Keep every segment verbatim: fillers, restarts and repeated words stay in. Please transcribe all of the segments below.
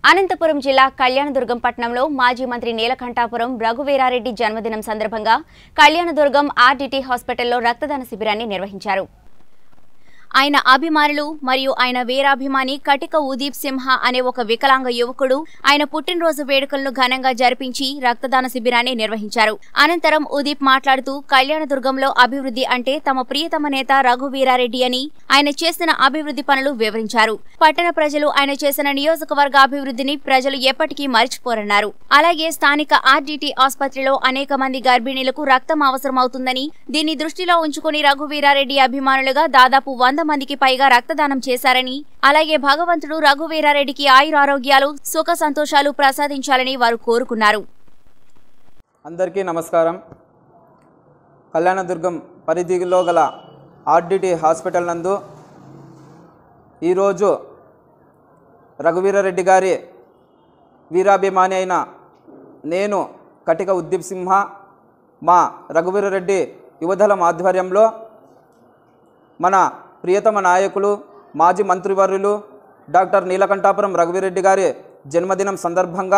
అనంతపురం జిల్లా కళ్యాణదుర్గం పట్టణంలో మాజీ మంత్రి నీలకంఠాపురం రఘువీరారెడ్డి జన్మదినం సందర్భంగా కళ్యాణదుర్గం ఆర్డీటీ హాస్పిటల్లో రక్తదాన శిబిరాన్ని నిర్వహించారు. ఆయన అభిమానులు మరియు ఆయన వీరాభిమాని కటిక ఉదీప్ సింహ అనే ఒక వికలాంగ యువకుడు ఆయన పుట్టినరోజు వేడుకలను ఘనంగా జరిపించి రక్తదాన శిబిరాన్ని నిర్వహించారు. అనంతరం ఉదీప్ మాట్లాడుతూ కళ్యాణదుర్గంలో అభివృద్ధి అంటే తమ ప్రియతమ నేత రఘువీరారెడ్డి అని, ఆయన చేసిన అభివృద్ధి పనులు వివరించారు. పట్టణ ప్రజలు ఆయన చేసిన నియోజకవర్గ అభివృద్ధిని ప్రజలు ఎప్పటికీ మర్చిపోరన్నారు. అలాగే స్థానిక ఆర్డీటీ ఆసుపత్రిలో అనేక మంది గర్భిణీలకు రక్తం అవసరమవుతుందని, దీన్ని దృష్టిలో ఉంచుకుని రఘువీరారెడ్డి అభిమానులుగా దాదాపు వంద మందికి పైగా రక్తదానం చేశారని, అలాగే భగవంతుడు రఘువీరారెడ్డికి ఆయురారోగ్యాలు సుఖ సంతోషాలు ప్రసాదించాలని వారు కోరుకున్నారు. అందరికీ నమస్కారం. కళ్యాణదుర్గం పరిధిలో గల ఆర్డీటీ హాస్పిటల్ నందు ఈరోజు రఘువీరారెడ్డి గారి వీరాభిమాని అయిన నేను కటిక ఉద్దీప్ సింహ మా రఘువీరారెడ్డి యువదళం ఆధ్వర్యంలో మన ప్రియతమ నాయకులు మాజీ మంత్రివర్యులు డాక్టర్ నీలకంఠాపురం రఘువీరెడ్డి గారి జన్మదినం సందర్భంగా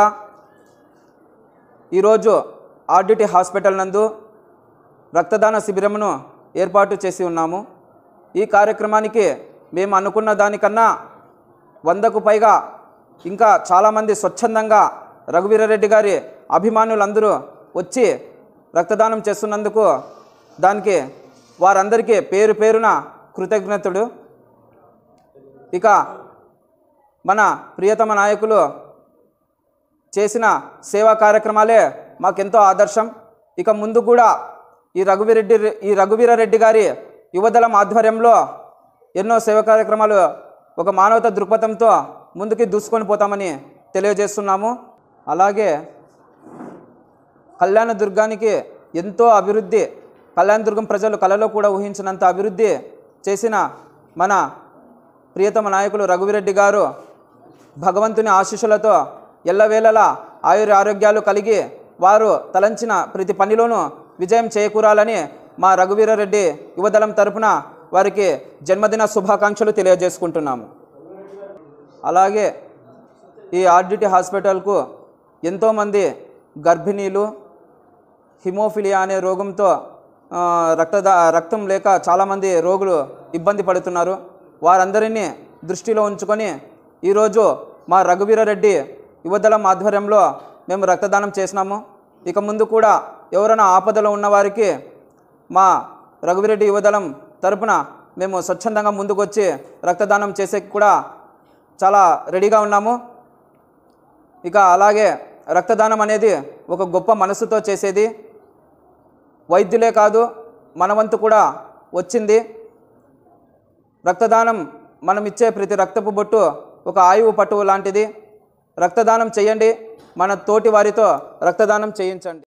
ఈరోజు ఆర్డీటీ హాస్పిటల్ నందు రక్తదాన శిబిరమును ఏర్పాటు చేసి ఉన్నాము. ఈ కార్యక్రమానికి మేము అనుకున్న దానికన్నా వందకు పైగా ఇంకా చాలామంది స్వచ్ఛందంగా రఘువీరారెడ్డి గారి అభిమానులందరూ వచ్చి రక్తదానం చేస్తున్నందుకు దానికి వారందరికీ పేరు పేరున కృతజ్ఞతలు. ఇక మన ప్రియతమ నాయకులు చేసిన సేవా కార్యక్రమాలే మాకెంతో ఆదర్శం. ఇక ముందు కూడా ఈ రఘువీరెడ్డి ఈ రఘువీరారెడ్డి గారి యువదళం ఆధ్వర్యంలో ఎన్నో సేవా కార్యక్రమాలు ఒక మానవతా దృక్పథంతో ముందుకి దూసుకొని పోతామని తెలియజేస్తున్నాము. అలాగే కళ్యాణదుర్గానికి ఎంతో అభివృద్ధి, కళ్యాణదుర్గం ప్రజలు కలలో కూడా ఊహించినంత అభివృద్ధి చేసిన మన ప్రియతమ నాయకులు రఘువీరెడ్డి గారు భగవంతుని ఆశీస్సులతో ఎల్లవేళలా ఆయుర ఆరోగ్యాలు కలిగి వారు తలంచిన ప్రతి పనిలోనూ విజయం చేకూరాలని మా రఘువీరారెడ్డి యువదళం తరపున వారికి జన్మదిన శుభాకాంక్షలు తెలియజేసుకుంటున్నాము. అలాగే ఈ ఆర్డీటీ హాస్పిటల్కు ఎంతోమంది గర్భిణీలు హిమోఫిలియా అనే రోగంతో రక్తదా రక్తం లేక చాలామంది రోగులు ఇబ్బంది పడుతున్నారు. వారందరినీ దృష్టిలో ఉంచుకొని ఈరోజు మా రఘువీరారెడ్డి యువదళం ఆధ్వర్యంలో మేము రక్తదానం చేసినాము. ఇక ముందు కూడా ఎవరైనా ఆపదలో ఉన్నవారికి మా రఘువీరెడ్డి యువదళం తరపున మేము స్వచ్ఛందంగా ముందుకొచ్చి రక్తదానం చేసే కూడా చాలా రెడీగా ఉన్నాము. ఇక అలాగే రక్తదానం అనేది ఒక గొప్ప మనసుతో చేసేది. వైద్యులే కాదు, మన వంతు కూడా వచ్చింది. రక్తదానం మనం ఇచ్చే ప్రతి రక్తపు బొట్టు ఒక ఆయువు పట్టువు లాంటిది. రక్తదానం చేయండి, మన తోటి వారితో రక్తదానం చేయించండి.